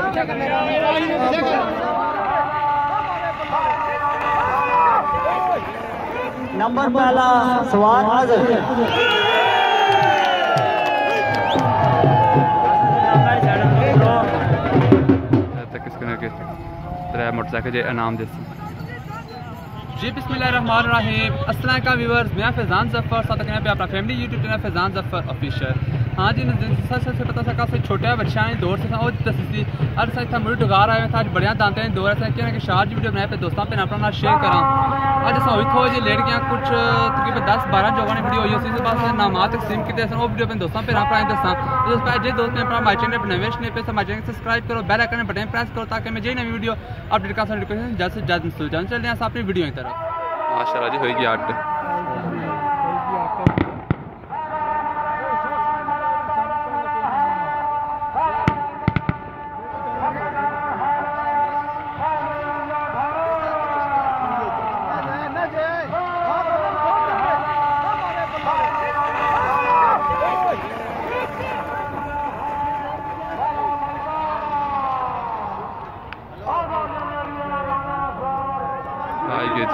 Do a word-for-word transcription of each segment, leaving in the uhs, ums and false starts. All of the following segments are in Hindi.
नंबर पहला सवार हाजिर। मोटरसाइकिल जो इनाम दे जी बिस्मिल्लाहिर्रहमानिर्रहीम। अस्सलाम वालेकुम व्यूअर्स, मैं फैज़ान ज़फ़र साथ पे अपना family YouTube channel Faizan Zafar official. हाँ जी, सबसे से पता सका से छोटे बच्चा है दौर से और दसी अर सच था मुझे डुगार आए था बढ़िया दांते हैं दौर से कि शार जी वीडियो बनाए पे दोस्तों पे अपना शेयर करा। अज अस हुई थोड़ी जी लेट गया कुछ तकरीबन दस बारह जोगों ने वीडियो हुई उसी बस नाम तकसीम किए वो वीडियो अपने दोस्तों पे अपना दसा जो दोस्त ने अपना माई चैनल नवे ने पे माई चैनल सब्सक्राइब करो, बेल आइकन बटन प्रेस करो ताकि मैं जो नवी वीडियो अपडेट कर सकूँ जल्द से जल्द मिल जाए। चलते हैं अपनी वीडियो की तरफ। माशाल्लाह जी होगी आठ जी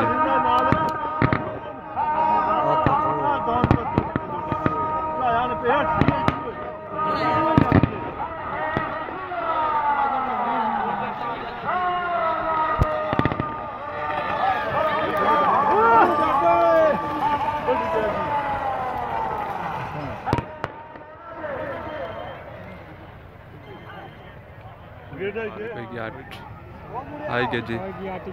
आई के जी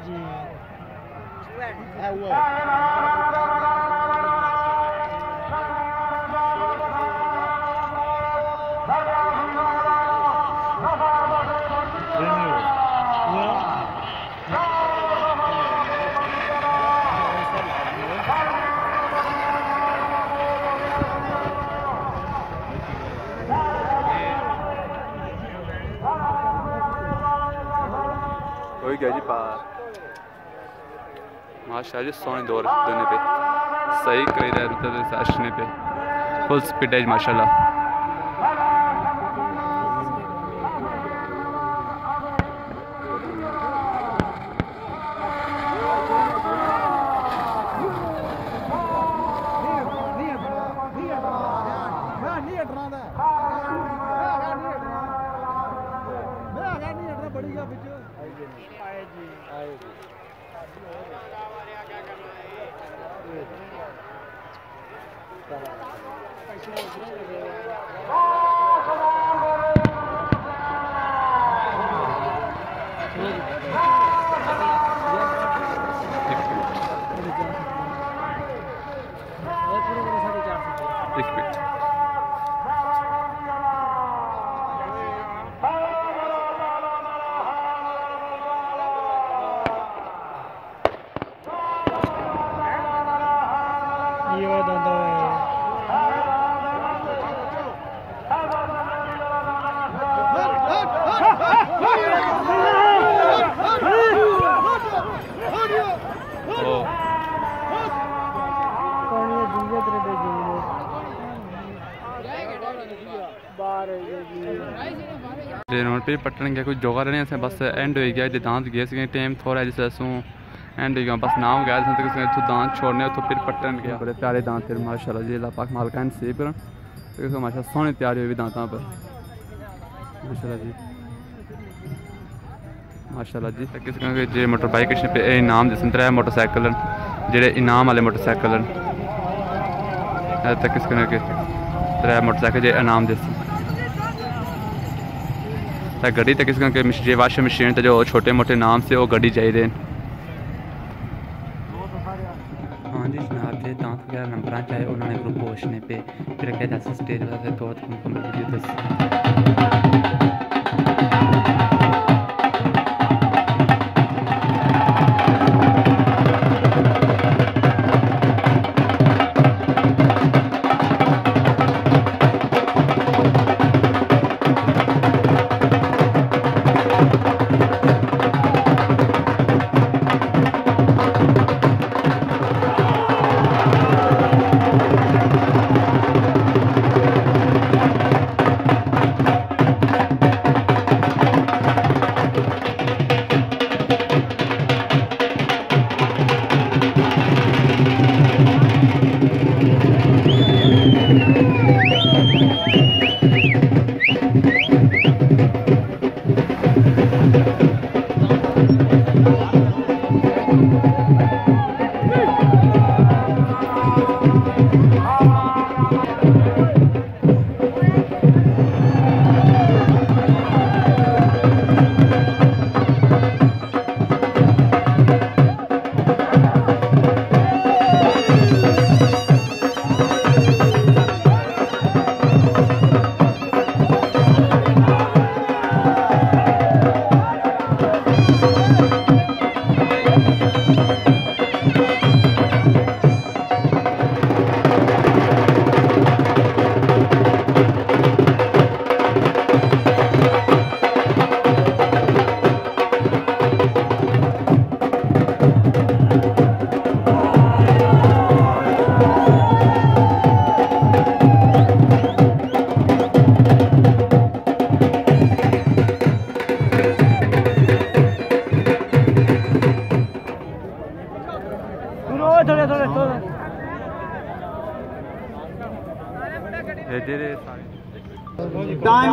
हो गया जी पार। माशाल्लाह जी सोने दौर देने पे सही करी रहे अशने पे फुल स्पीड है माशाल्लाह। पे पट्टन गया कुछ जोगा रहने से बस एंड हो गया दांत गए टाइम थोड़ा जिस असू एंड हो गया बस नाम गया तो दांत छोड़ने तो फिर पट्टन गया बड़े प्यारे दांत फिर माशाल्लाह जी अल्लाह पाक मालका सेव कर माशा सोने तैयारी हुई दांतों पर माशाल्लाह जी माशाल्लाह जी। किस जे मोटर बाइक पे इनाम जिस त्रै मोटरसाइकिल जेडे इनाम वाले मोटरसाइकिल किस त्रै मोटरसाइकिल जे इनाम जिस गड्डी तक किस वाशिंग मशीन जो छोटे मोटे नाम से वो गड्डी चाहिए। हाँ जी जनाब जे दांत वगैरह नंबर चाहे उन्होंने ग्रुप पोस्टने पे फिर क्या दस स्टेज वाले दो वीडियो दस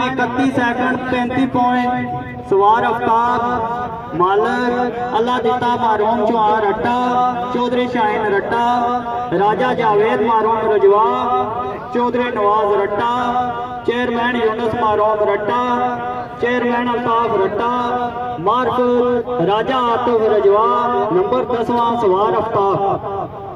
इकतीस सेकंड पैंतीस पॉइंट सवार अफ्ताब मालक अल्लाह दिता मारूम चौहान रट्टा चौधरी शाहीन रट्टा राजा जावेद मारूम रजवा चौधरी नवाज रट्टा चेयरमैन यूनुस मारूम रट्टा चेयरमैन अल्ताफ रट्टा मार्फत राजा आतिफ रजवा नंबर दसवां सवार अफ्ताब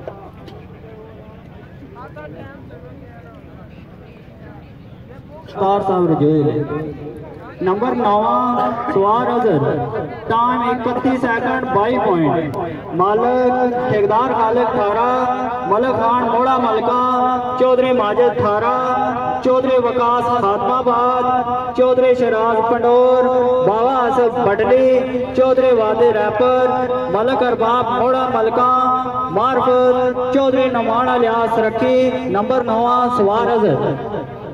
साहब रजोए नंबर नौवा सवार अजहर टाइम इकतीस सेकंड बाईस पॉइंट मालिक ठेकेदार खालिद थारा मलिक खान मोड़ा मलका चौधरी माजिद थारा चौधरी वकास खातमाबाद चौधरी शराज पंडोर बाबा आसफ बडली चौधरी वादे रैपर मलिक अरबाब मोड़ा मलका मार्फत चौधरी नमान अलियास रखी नंबर नौवा सवार अजहर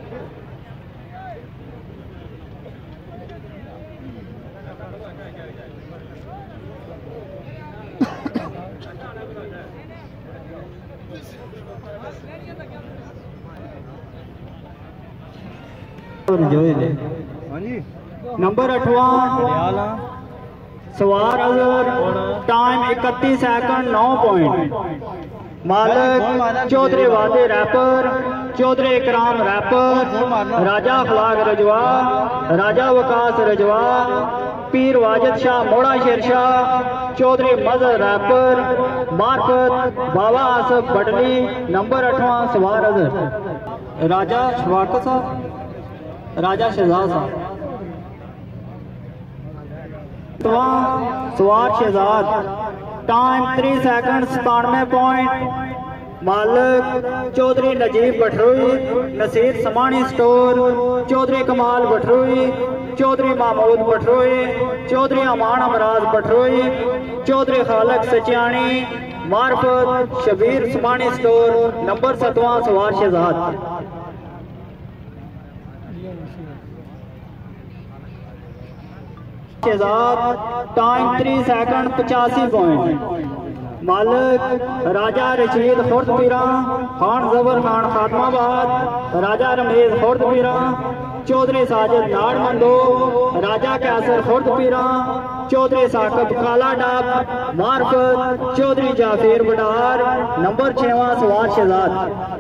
नंबर अठवा सवार अजहर टाइम इकतीस सेकंड नौ पॉइंट मालिक चौधरी वादे रैपर चौधरी इकराम रैपर राजा अखलाक रजवा राजा वकास रजवा पीर वाजिद शाह मोड़ा शेरशाह चौधरी मजहर रैपर मार्फत बाबा आसफ बडली नंबर अठवा सवार अजहर राजा शवाकत साहब राजा शहजाद साहब सवार शहजाद टाइम थ्री सेकंड सतानवे पॉइंट मालिक चौधरी नजीब भटरोई नसीर समानी स्टोर चौधरी कमाल भटरोई चौधरी महमूद भटरोई चौधरी अमान अमराज भटरोई चौधरी खालक सचियानी मार्फत शबीर समानी स्टोर नंबर सतवां सवार शहजाद टाइम थ्री सेकंड पचासी पॉइंट मालिक राजा रशीद खुर्द पीरा खान जबर खान खातमाबाद राजा रमेश खुर्द पीरा चौधरी साजिद नाड़ मंदो राजा कैसर खुर्द पीरा चौधरी साकब काला डाब मार्फत चौधरी जाफिर बडार नंबर छेवां सवार शहजाद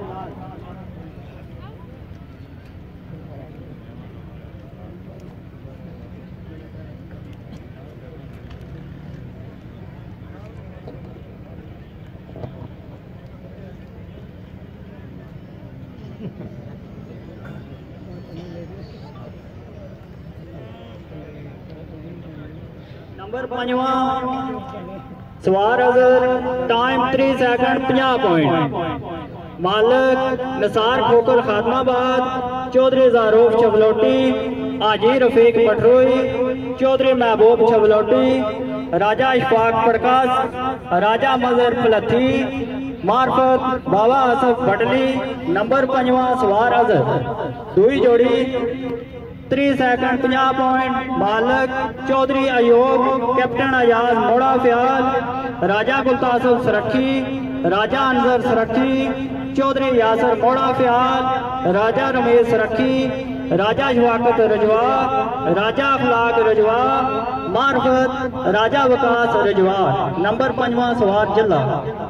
नंबर पंजवा सवार अजहर टाइम थ्री सेकंड पचास पॉइंट मालिक निसार खोकर खातमाबाद चौधरी जारूफ छबलोटी हाजी रफीक पटरोई चौधरी महबूब छबलोटी राजा इशफाक पड़कास राजा मजहर फलथी मार्फत बाबा आसफ बडली नंबर पंजवा सवार अजहर दुई जोड़ी त्री सेकंड पचास पॉइंट मालिक चौधरी अयूब कैप्टन अयाज मोड़ा फ्याल राजा गुलतासफ सरखी राजा अनवर सरखी चौधरी यासर मोड़ा फ्याल राजा रमेश सरखी राजा शवाकत रजवा राजा अखलाक रजवा मार्फत राजा वकास रजवा नंबर पंजवा सवार जिला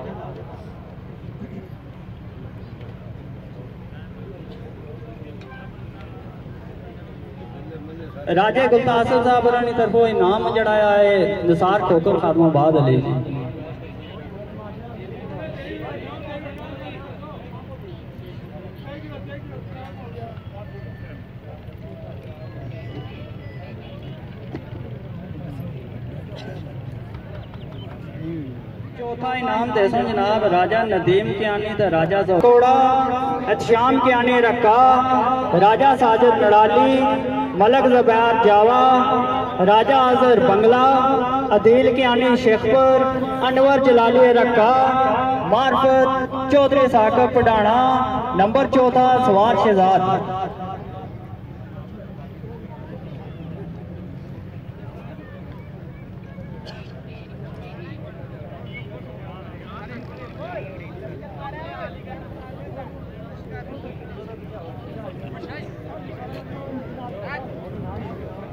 राजे गुलतासफ साहब की तरफों इनाम जड़ाया है निसार खोकर खातमाबाद अली जी चौथा इनाम देसों जनाब राजा नदीम कियानी दा राजा जोड़ा एहतशाम कियानी रक्का राजा साजिद नड़ाली मलक ज़ुबैर जावा राजा अजहर बंगला अदील कियानी शेखपुर अनवर जलाली रक्का मार्फत चौधरी साकब पढ़ाना नंबर चौथा सवार शहजाद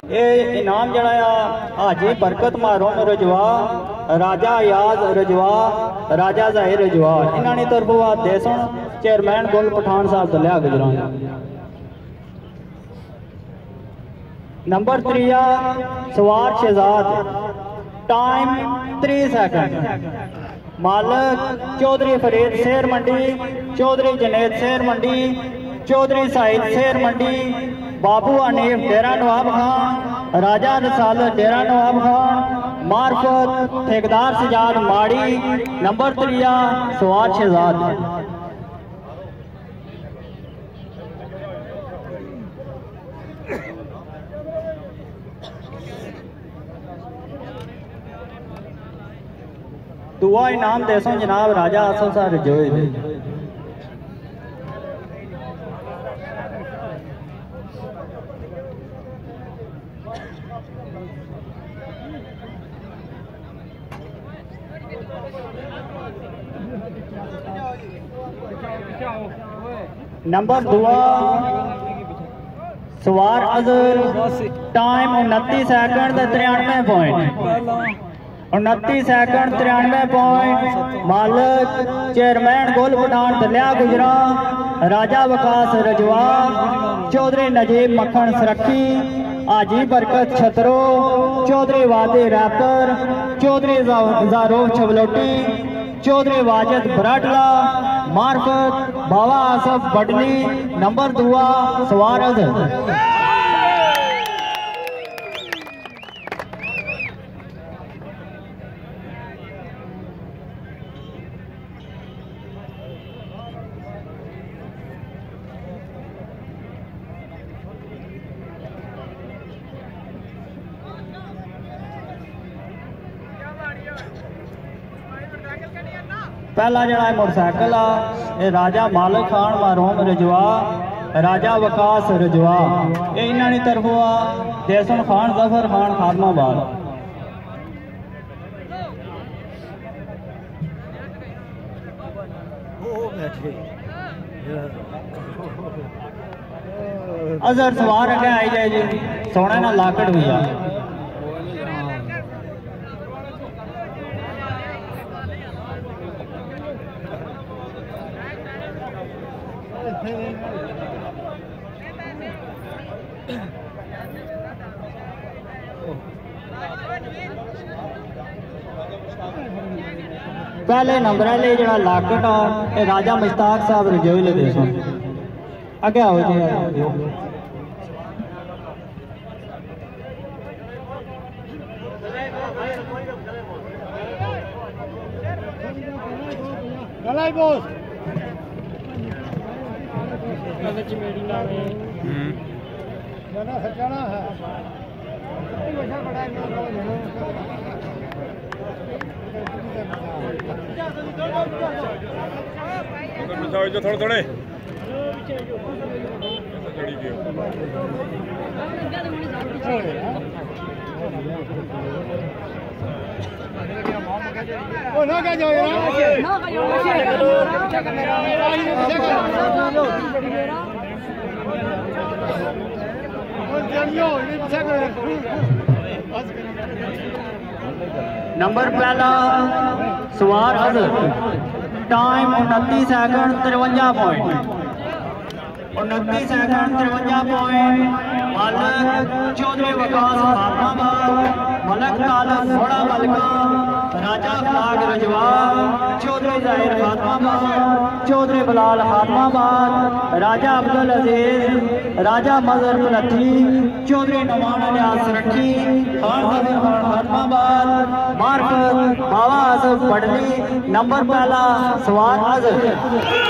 ये इनाम जड़ा हाजी बरकत मारूम रजवा, राजा याज रजवा, राजा जाहिर रजवा इन्होंने तरफों आ देसन चेयरमैन गुल पठान साहब तो लिया गुजरा। नंबर त्रिया सवार शहजाद, टाइम त्री सैकंड, मालक चौधरी फरीद शेर मंडी, चौधरी जनेद शेर मंडी, चौधरी साहिद शेर मंडी, बाबू हनीफ डेरा नवाब खान, राजा रसाल डेरा नवाब खान, मार्फत ठेकेदार सजाद माड़ी। नंबर त्रिया सवार शहजाद। दुआ इनाम देसो जनाब राजा असल साहब रजोई दे। नंबर दुआ सवार अजर, टाइम उनतीस सैकंड तिरानवे पॉइंट, उनतीस सैकंड तिरानवे पॉइंट, मालक चेयरमैन गोल पठान दलिया गुजरा, राजा वकास रजवा, चौधरी नजीब मक्खन सरक्की, हाजी बरकत छतरो, चौधरी वादे रैपर, चौधरी जारोफ छबलोटी, चौधरी वाजिद बराडला, मार्फत बाबा आसफ बडली। नंबर दुआ सवार अजर। पहला जड़ा मोटरसाइकिल आ ये राजा मालिक खान मारूम रजवा, राजा वकास रजवा ये इन्होंने तरफों आ देसन खान जफर खान खादमाबाद। अजर सवार अगे आई जाए जी, सोने ना लाकड़ भी आ। पहले नंबर ले जरा लाकट आ राजा मुश्ताक साहब रजोई ले देसो अगे आओ जी। थोड़े थोड़े ना क्या जाओ नंबर पहला सवार अजर, टाइम उनतीस सैकंड तिरवंजा पॉइंट, उनतीस सैकंड तिरवंजा पॉइंट, मालक चौधरी वकास खादमाबाद, मलक तालब घोड़ा मलका, राजा फलाग रजवा, चौधरी जाहिर खादमाबाद, चौधरी बिलाल खादमाबाद, राजा अब्दुल अजीज, राजा मजहर पलथी, चौधरी नुमान अलियास रखी, खान जफर खान खादमाबाद, मार्फत बाबा आसफ बडली। नंबर पहला सवार अजर।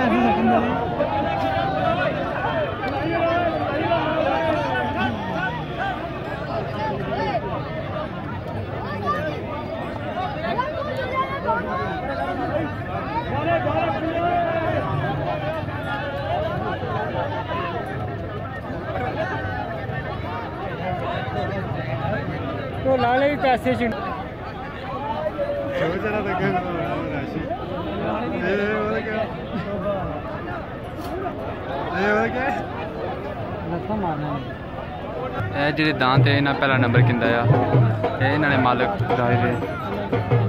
तो लाले भी पैसे चिंड ਇਹ ਜਿਹੜੇ ਦਾਂਤ ਹੈ ਇਹਨਾਂ ਪਹਿਲਾ ਨੰਬਰ ਕਿੰਦਾ ਆ ਇਹ ਇਹਨਾਂ ਨੇ ਮਾਲਕ ਰਾਏ ਦੇ